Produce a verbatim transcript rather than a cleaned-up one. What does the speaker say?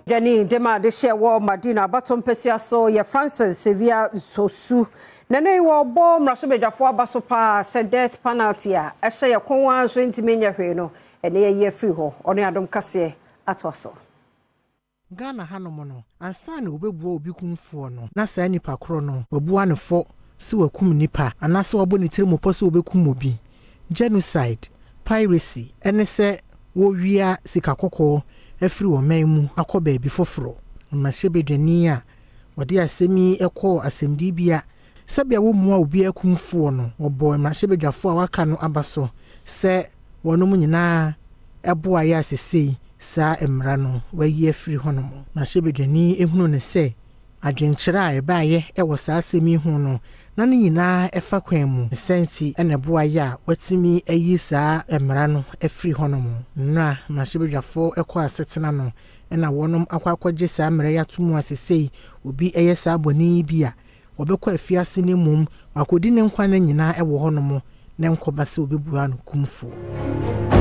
Jani dema de share wo Madina baton pesia so ye Francis Sevilla Sosu nane wo bo mraso bedwafo abaso pa se death penalty a ehye ye konwan so ntimenya hwe no ene ye free ho ono Adom Kasee atwaso Ghana hanom no ansa na obebuo obi kumfo no na saa nipa kro no wabua ne fo si wakum nipa anase wabo ne tiremu pose obekum obi genocide piracy ene se wo wia sika kokko afiri wo manmu akoba bi foforo mmahebedwani a wode asemi ekọ asemdi bia sabia wo mu a obi akumfo no obo mmahebedwafo a waka no abaso se wonom nyina eboa ya sesei sa emra no wayi afiri honom mmahebedwani ehunu ne se adwenkyera a ebaaye ewo sa asemi hu no na ne nyina efa kwan mu senti ene boa ya watimi ayi sa emra no afiri honom na mmahebedwafo ekọ asetena no ena wonom akwakwaje sa emra ya tumu asesei obi eye sa aboni bia wobekọ afiase ne mum akodi ne nkwa na nyina ewo honom ne nkobase obebua no kumfo.